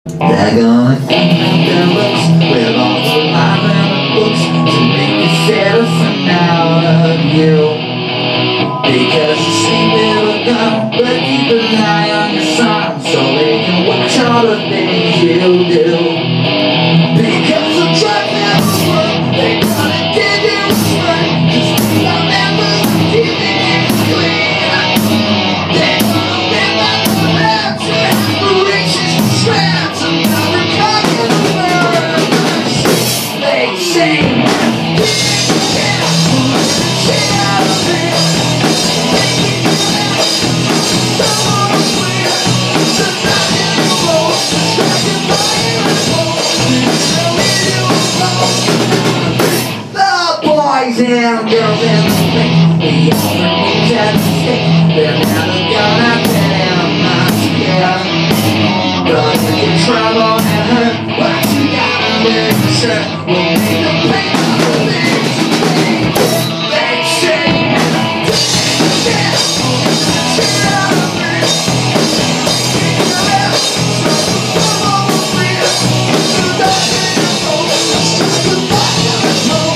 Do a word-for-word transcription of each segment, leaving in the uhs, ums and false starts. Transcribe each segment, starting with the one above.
They're gonna feed their looks with all the lies and the books to make a citizen out of you. Because you see little gun, but keep an eye on your son, so they can watch all the things you do. Because the drug never work, they gonna give you a strike, cause they don't ever keeping it clean. They're gonna live by the maps and aspirations, traps, another cock in the world. They say, yeah, shit out of it. Boys and girls in the street, the opportunities at stake. They're never gonna fit in my skin. But if you trouble and hurt, what you gotta make sure will make the pain of the things you think. They say, yeah, shit out of me. Keep your ass, so come over here. So that you know, let's just goodbye to the smoke.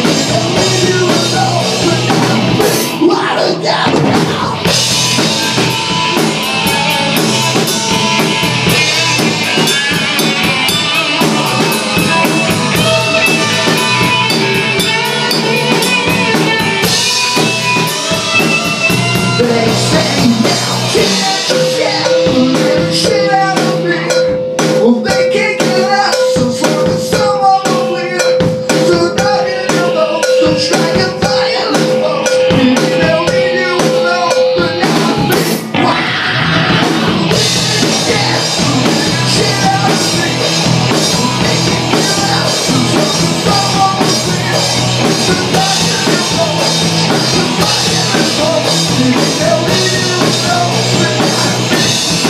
They say now, shit, shit, shit out of me. Well, they can't get out, so fucking some over here. So dog in your boat, so strike a violent pose. Maybe they'll leave you alone, but not me. Wow, yeah, shit out of me. They can't get out, so fucking some over here. So dog in your boat, strike a violent pose. Maybe they'll leave you alone, but not me.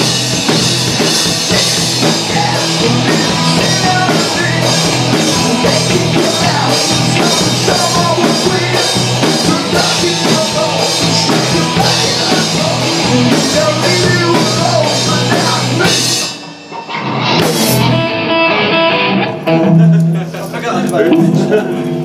Yeah, shit out of me. They can't get out, so some over here. So dog in your boat, strike a violent pose. Maybe they'll leave you alone, but not me. I got like